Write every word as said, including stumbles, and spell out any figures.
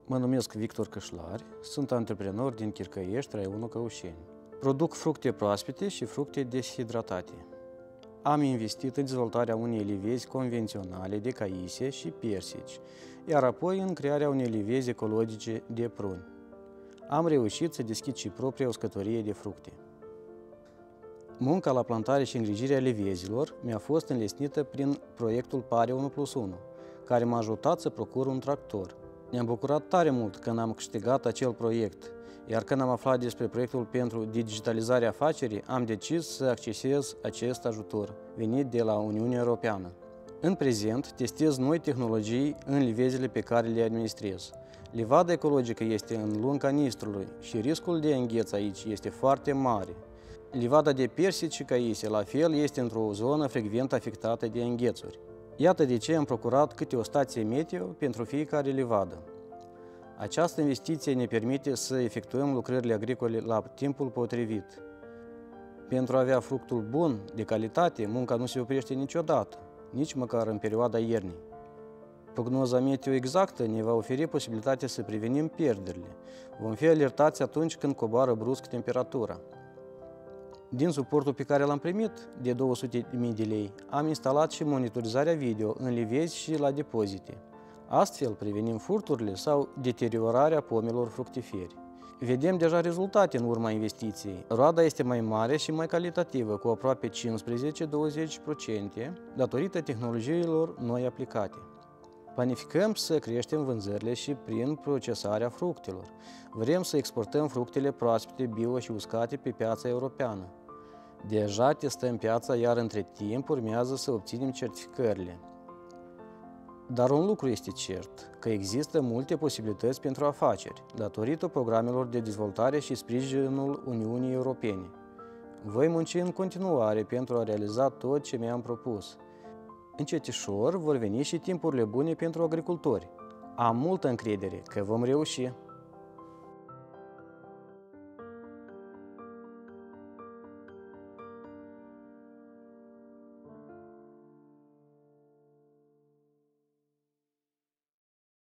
Mă numesc Victor Cășlari, sunt antreprenor din Chircăiești, raionul Căușeni. Produc fructe proaspete și fructe deshidratate. Am investit în dezvoltarea unei livezi convenționale de caise și persici, iar apoi în crearea unei livezi ecologice de pruni. Am reușit să deschid și propria uscătorie de fructe. Munca la plantare și îngrijirea livezilor mi-a fost înlesnită prin proiectul Pare unu plus unu, care m-a ajutat să procur un tractor. Ne-am bucurat tare mult când am câștigat acel proiect, iar când am aflat despre proiectul pentru digitalizarea afacerii, am decis să accesez acest ajutor venit de la Uniunea Europeană. În prezent, testez noi tehnologii în livezile pe care le administrez. Livada ecologică este în lunga Nistrului și riscul de îngheț aici este foarte mare. Livada de persici și caise, la fel, este într-o zonă frecvent afectată de înghețuri. Iată de ce am procurat câte o stație meteo pentru fiecare livadă. Această investiție ne permite să efectuăm lucrările agricole la timpul potrivit. Pentru a avea fructul bun, de calitate, munca nu se oprește niciodată, nici măcar în perioada iernii. Prognoza meteo exactă ne va oferi posibilitatea să prevenim pierderile. Vom fi alertați atunci când coboară brusc temperatura. Din suportul pe care l-am primit, de două sute de mii de lei, am instalat și monitorizarea video în livezi și la depozite. Astfel, prevenim furturile sau deteriorarea pomelor fructiferi. Vedem deja rezultate în urma investiției. Roada este mai mare și mai calitativă, cu aproape cincisprezece - douăzeci la sută, datorită tehnologiilor noi aplicate. Planificăm să creștem vânzările și prin procesarea fructelor. Vrem să exportăm fructele proaspete, bio și uscate pe piața europeană. Deja testăm piața, iar între timp urmează să obținem certificările. Dar un lucru este cert, că există multe posibilități pentru afaceri, datorită programelor de dezvoltare și sprijinul Uniunii Europene. Voi munci în continuare pentru a realiza tot ce mi-am propus. Încetișor vor veni și timpurile bune pentru agricultori. Am multă încredere că vom reuși.